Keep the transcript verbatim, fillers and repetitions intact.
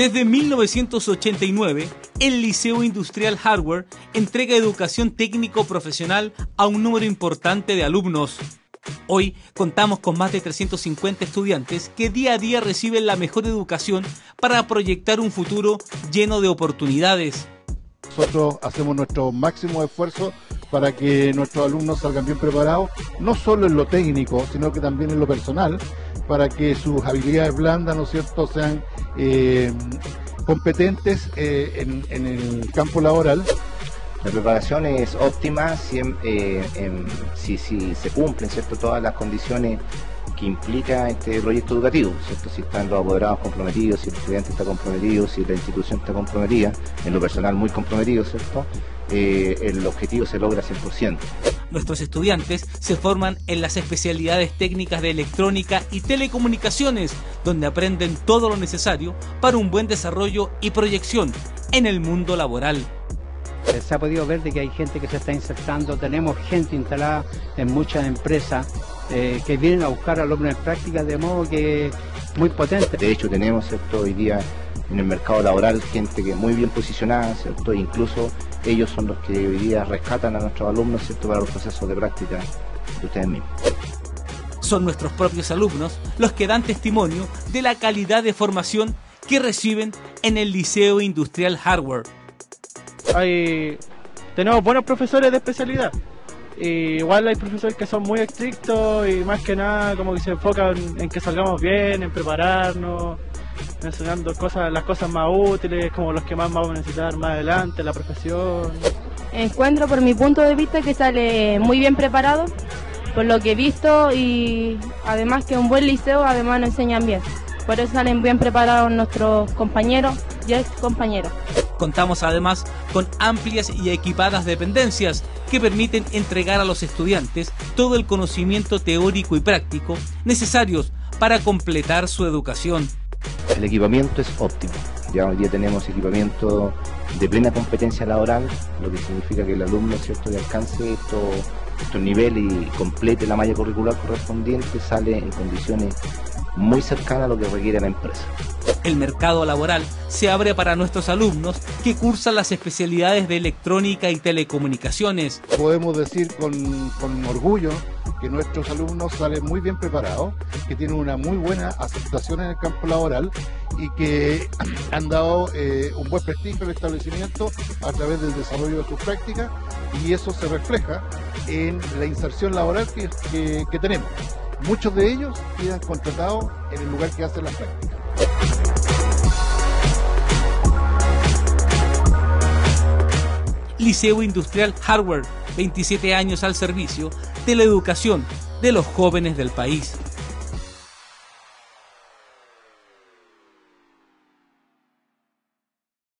Desde mil novecientos ochenta y nueve, el Liceo Industrial Hardware entrega educación técnico-profesional a un número importante de alumnos. Hoy contamos con más de trescientos cincuenta estudiantes que día a día reciben la mejor educación para proyectar un futuro lleno de oportunidades. Nosotros hacemos nuestro máximo esfuerzo para que nuestros alumnos salgan bien preparados, no solo en lo técnico, sino que también en lo personal, para que sus habilidades blandas, ¿no es cierto?, sean eh, competentes eh, en, en el campo laboral. La preparación es óptima si, eh, en, si, si se cumplen, ¿cierto?, todas las condiciones que implica este proyecto educativo, ¿cierto? Si están los apoderados comprometidos, si el estudiante está comprometido, si la institución está comprometida, en lo personal muy comprometido, ¿cierto? Eh, el objetivo se logra cien por ciento. Nuestros estudiantes se forman en las especialidades técnicas de electrónica y telecomunicaciones, donde aprenden todo lo necesario para un buen desarrollo y proyección en el mundo laboral. Se ha podido ver de que hay gente que se está insertando, tenemos gente instalada en muchas empresas eh, que vienen a buscar alumnos en práctica, de modo que muy potente. De hecho tenemos, ¿cierto?, hoy día en el mercado laboral gente que es muy bien posicionada, ¿cierto?, e incluso ellos son los que hoy día rescatan a nuestros alumnos, ¿cierto?, para los procesos de práctica de ustedes mismos. Son nuestros propios alumnos los que dan testimonio de la calidad de formación que reciben en el Liceo Industrial Hardware. Hay, tenemos buenos profesores de especialidad. Y igual hay profesores que son muy estrictos y más que nada como que se enfocan en que salgamos bien, en prepararnos, enseñando cosas, las cosas más útiles, como los que más vamos a necesitar más adelante, la profesión. Encuentro por mi punto de vista que sale muy bien preparado, por lo que he visto, y además que un buen liceo además nos enseñan bien. Por eso salen bien preparados nuestros compañeros y ex compañeros. Contamos además con amplias y equipadas dependencias que permiten entregar a los estudiantes todo el conocimiento teórico y práctico necesarios para completar su educación. El equipamiento es óptimo. Ya hoy día tenemos equipamiento de plena competencia laboral, lo que significa que el alumno, ¿cierto?, que alcance estos, estos niveles y complete la malla curricular correspondiente sale en condiciones muy cercanas a lo que requiere la empresa. El mercado laboral se abre para nuestros alumnos que cursan las especialidades de electrónica y telecomunicaciones. Podemos decir con, con orgullo que nuestros alumnos salen muy bien preparados, que tienen una muy buena aceptación en el campo laboral y que han dado eh, un buen prestigio al establecimiento a través del desarrollo de sus prácticas, y eso se refleja en la inserción laboral que, que, que tenemos. Muchos de ellos quedan contratados en el lugar que hacen las prácticas. Liceo Industrial Hardware, veintisiete años al servicio de la educación de los jóvenes del país.